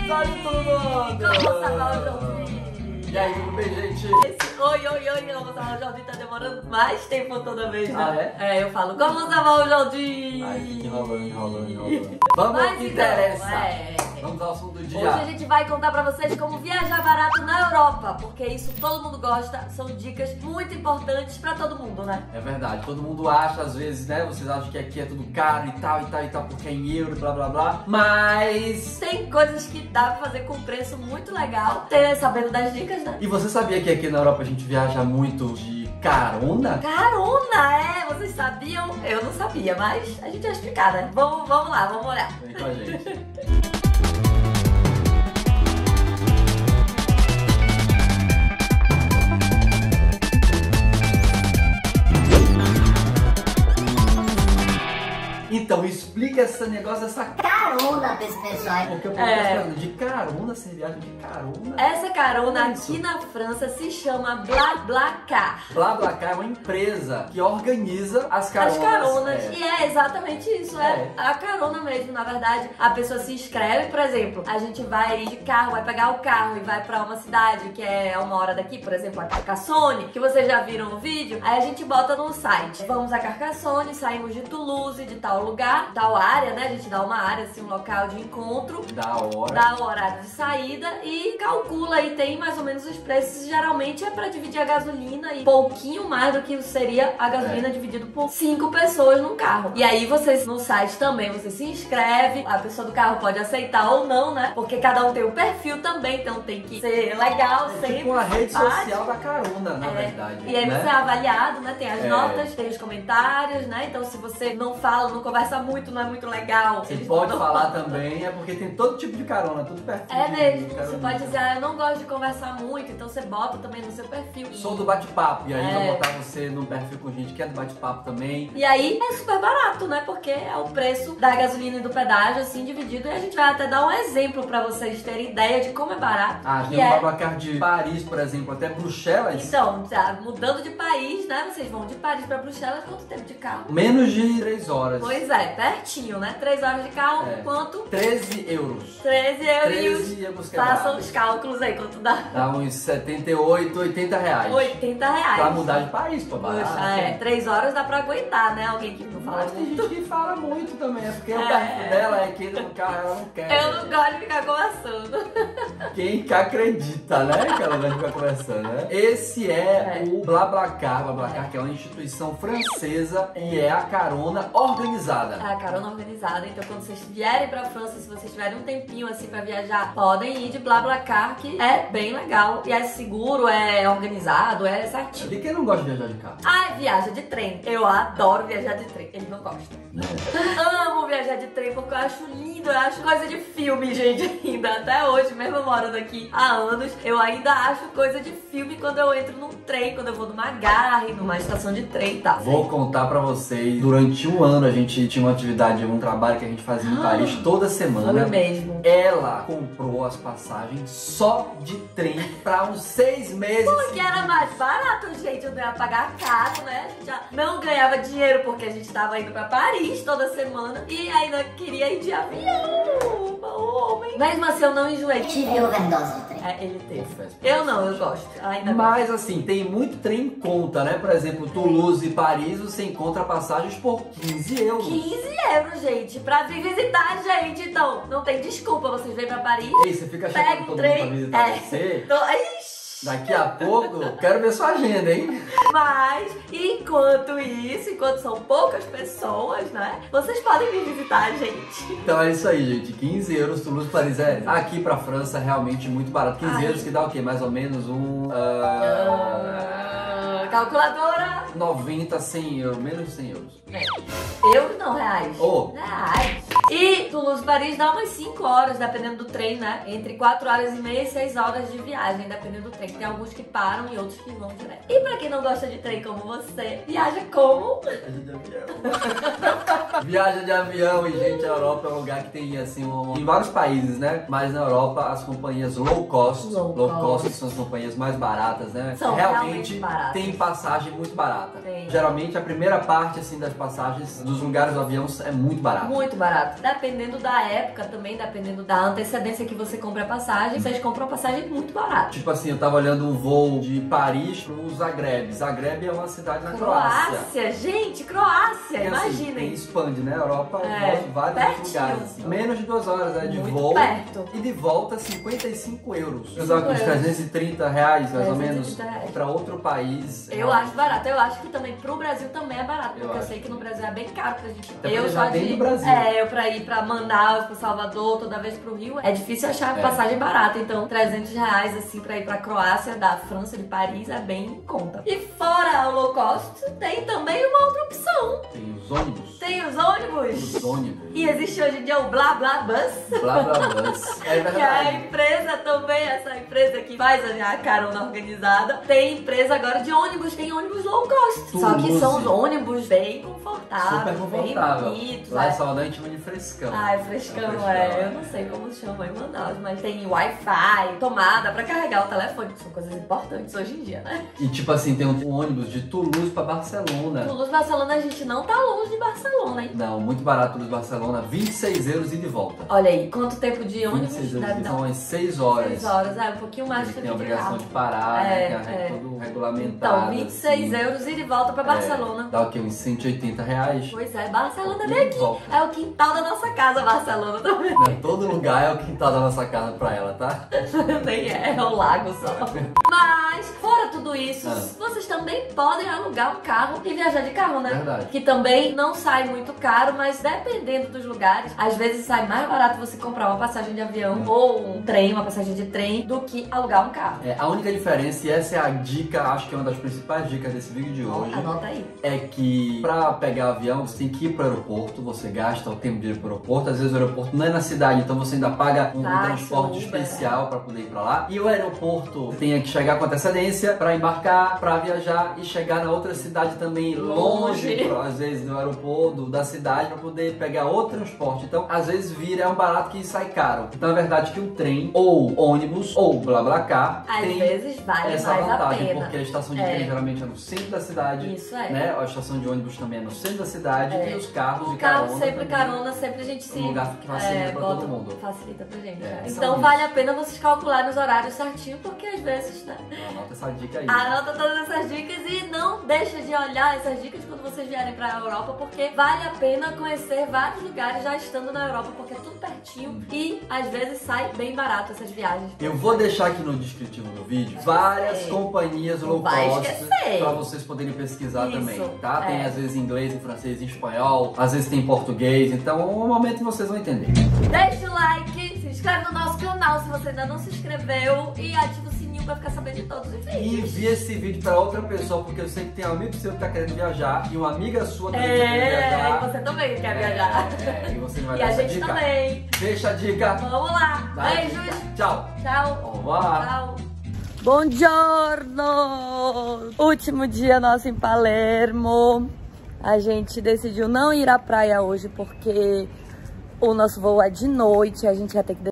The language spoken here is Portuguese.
Salve todo mundo! Como salvar o Jordi? E aí, tudo bem, gente? Oi, como salvar o Jordi tá demorando mais tempo toda vez, né? Ah, é? É, eu falo, como salvar o Jordi? Ai, fica enrolando. Vamos ao que interessa. Vamos ao assunto do dia. Hoje a gente vai contar pra vocês como viajar barato na Europa, porque isso todo mundo gosta, são dicas muito importantes pra todo mundo, né? É verdade, todo mundo acha, às vezes, né? Vocês acham que aqui é tudo caro e tal, porque é em euro, blá blá blá. Mas tem coisas que dá pra fazer com preço muito legal, sabendo das dicas, né? E você sabia que aqui na Europa a gente viaja muito de carona? Carona, é? Vocês sabiam? Eu não sabia, mas a gente vai explicar, né? Vamos lá, vamos olhar. Vem com a gente. Então, explica esse negócio, essa carona pra esse pessoal. Porque eu pergunto de carona, você viaja de carona? Essa carona aqui na França se chama BlaBlaCar. BlaBlaCar é uma empresa que organiza as caronas. As caronas, e é exatamente isso, é a carona mesmo, na verdade. A pessoa se inscreve, por exemplo, a gente vai de carro, vai pegar o carro e vai pra uma cidade que é 1 hora daqui, por exemplo, a Carcassonne, que vocês já viram no vídeo, aí a gente bota no site. Vamos a Carcassonne, saímos de Toulouse, de tal lugar, tal área, né? A gente dá uma área, assim, um local de encontro. Da hora. Dá o horário de saída e calcula e tem mais ou menos os preços. Geralmente é pra dividir a gasolina e pouquinho mais do que seria a gasolina dividido por 5 pessoas num carro. E aí vocês no site também, você se inscreve, a pessoa do carro pode aceitar ou não, né? Porque cada um tem um perfil também, então tem que ser legal sempre. Tipo uma rede social da carona, na verdade. E aí você é avaliado, né? Tem as notas, tem os comentários, né? Então se você não fala, não conversa muito, não é muito legal. Você pode falar também, é porque tem todo tipo de carona, tudo pertinho. É mesmo, você pode dizer, eu não gosto de conversar muito, então você bota também no seu perfil. Sou do bate-papo, e aí vou botar você no perfil com gente que é do bate-papo também. E aí é super barato, né? Porque é o preço da gasolina e do pedágio, assim, dividido. E a gente vai até dar um exemplo pra vocês terem ideia de como é barato. Tem um BlaBlaCar de Paris, por exemplo, até Bruxelas. Então, já mudando de país, né? Vocês vão de Paris pra Bruxelas, quanto tempo de carro? Menos de 3 horas. Pois é, pertinho, né? 3 horas de carro, quanto? 13 euros. 13 euros. 13 euros quebrados. Façam os cálculos aí, quanto dá? Dá uns 78, 80 reais. 80 reais. Pra mudar de país, pô, barato. Poxa, 3 horas dá pra aguentar, né? Alguém que não fala Mas tem muito. gente que fala muito também, é porque o perfil dela é que no carro ela não quer. Eu não gosto de ficar conversando. Quem que acredita, né? Que ela vai ficar conversando, né? Esse é o BlaBlaCar. BlaBlaCar, que é uma instituição francesa e é a carona organizada. É a carona organizada. Então, quando vocês vierem pra França, se vocês tiverem um tempinho assim pra viajar, podem ir de BlaBlaCar, que é bem legal. E é seguro, é organizado, é certinho. E quem não gosta de viajar de carro? Ai, viaja de trem. Eu adoro viajar de trem. Ele não gosta. Amo viajar de trem porque eu acho lindo, eu acho coisa de filme, gente, ainda. Até hoje, mesmo morando aqui há anos, eu ainda acho coisa de filme quando eu entro num trem, quando eu vou numa garra, numa estação de trem e tal. Vou contar pra vocês, durante um ano a gente tinha uma atividade, um trabalho que a gente fazia em Paris toda semana. Foi mesmo. Ela comprou as passagens só de trem pra uns 6 meses. Porque era mais barato, gente, eu não ia pagar caro, né? A gente já não ganhava dinheiro porque a gente tava indo pra Paris toda semana e ainda queria ir de avião. Homem. Mesmo assim, eu não enjoei. Tive overdose de trem. Ele teve. Eu não, eu gosto. Ainda Mas assim, tem muito trem em conta, né? Por exemplo, Toulouse e Paris, você encontra passagens por 15 euros. 15 euros, gente, pra vir visitar a gente. Então, não tem desculpa, vocês vêm pra Paris. Ei, você fica chamando pega todo mundo trem, pra visitar você? Então, Daqui a pouco, quero ver sua agenda, hein? Mas, enquanto isso, enquanto são poucas pessoas, né? Vocês podem vir visitar a gente. Então é isso aí, gente. 15 euros, Toulouse, Paris. Aqui pra França, realmente muito barato. 15 euros que dá o quê? Mais ou menos Calculadora. 90, 100 euros. Menos de 100 euros. Euros não, reais. Reais. E Toulouse, Paris dá umas 5 horas, dependendo do trem, né? Entre 4 horas e meia e 6 horas de viagem, dependendo do trem. Tem alguns que param e outros que vão direto. E pra quem não gosta de trem como você, viaja como? Viaja de avião. Viaja de avião, e gente, a Europa é um lugar que tem, assim, em vários países, né? Mas na Europa, as companhias low cost são as companhias mais baratas, né? São realmente baratas. Tem passagem muito barata. Tem. Geralmente, a primeira parte, assim, das passagens dos lugares do avião é muito barata. Muito barato. barato. Dependendo da época também, dependendo da antecedência que você compra a passagem, vocês compram a passagem muito barata. Tipo assim, eu tava olhando um voo de Paris pro Zagreb. Zagreb é uma cidade na Croácia. Gente, Croácia, imaginem. Assim, expande, né? Europa, vários lugares. Assim. Menos de 2 horas, né? De muito voo. Perto. E de volta, 55 euros. Usar uns 330 reais, mais ou menos, pra outro país. Eu acho barato. Eu acho que também pro Brasil também é barato. Porque eu sei que no Brasil é bem caro pra gente. Eu já bem do Brasil. Eu pra ir pra Manaus, pra Salvador, toda vez pro Rio, é difícil achar passagem barata. Então, 300 reais, assim, pra ir pra Croácia, da França, de Paris, é bem em conta. E fora o low cost, tem também uma outra opção. Tem os ônibus. Tem os ônibus. Os ônibus. E existe hoje em dia o Blá Blá Bus. Blá Blá Bus. É verdade. Que é a empresa também, essa empresa que faz a carona organizada, tem empresa agora de ônibus, tem ônibus low cost. Só que são os ônibus bem confortáveis, super confortável. Bem bonitos. Lá em Salvador a gente chama de frescão. Frescão, eu não sei como chama em Manaus, mas tem Wi-Fi, tomada pra carregar o telefone, que são coisas importantes hoje em dia, né? E tipo assim, tem um ônibus de Toulouse pra Barcelona. Toulouse, Barcelona, a gente não tá longe de Barcelona, hein? Não, muito barato Toulouse, Barcelona, 26 euros e de volta. Olha aí, quanto tempo de ônibus? 26 euros, são umas 6 horas. 6 horas, um pouquinho mais Ele do que tem a de obrigação carro. de parar, né? Tem tudo regulamentado. Então, 26 assim. euros e de volta pra Barcelona. Dá o quê? Uns 180 reais? Pois é, Barcelona é bem aqui. É o quintal da nossa casa, Barcelona também. Não, todo lugar é o quintal da nossa casa pra ela, tá? Nem é o lago só. Mas, fora tudo isso, vocês também podem alugar um carro e viajar de carro, né? Verdade. Que também não sai muito caro, mas dependendo dos lugares, às vezes sai mais barato você comprar uma passagem de avião ou um trem, uma passagem de trem, do que alugar um carro. A única diferença, e essa é a dica, acho que é uma das principais dicas desse vídeo de hoje. Anota aí. É que pra pegar avião, você tem que ir pro aeroporto, você gasta o tempo de ir pro aeroporto, às vezes o aeroporto não é na cidade, então você ainda paga um transporte especial pra poder ir pra lá. E o aeroporto tem que chegar com antecedência pra embarcar, pra viajar e chegar na outra cidade também longe às vezes do aeroporto, da cidade, pra poder pegar outro transporte. Então, às vezes é um barato que sai caro. Então, é verdade que o trem, ou ônibus, ou BlaBlaCar, às tem vezes vale essa mais vantagem, a pena. porque a estação de trem geralmente é no centro da cidade. Isso é. Né? A estação de ônibus também é no centro da cidade. E os carros de carro carona sempre também. Carona, sempre a gente se... Um lugar que facilita pra todo mundo. Facilita pra gente. É, então vale a pena vocês calcularem os horários certinho, porque às vezes, né? Anota essa dica aí. Anota todas essas dicas e não deixa de olhar essas dicas quando vocês vierem pra Europa, porque vale a pena conhecer vários lugares já estando na Europa, porque é tudo pertinho e às vezes sai bem barato essas viagens. Eu vou deixar aqui no descritivo do vídeo várias companhias low cost pra vocês poderem pesquisar também, tá? Tem às vezes em inglês, em francês, em espanhol, às vezes tem em português, então é um momento que vocês vão entender. Deixa o like, se inscreve no nosso canal se você ainda não se inscreveu e ativa o sininho pra ficar sabendo de todos os vídeos. E envia esse vídeo pra outra pessoa, porque eu sei que tem um amigo seu que tá querendo viajar e uma amiga sua também tá querendo viajar. E você também quer viajar. E você não vai E dar a essa gente dica. também. Deixa a dica. Vamos lá. Dá Beijos. dica. Tchau. Tchau. Au revoir. Tchau. Buongiorno! Último dia nosso em Palermo. A gente decidiu não ir à praia hoje porque o nosso voo é de noite. A gente ia ter que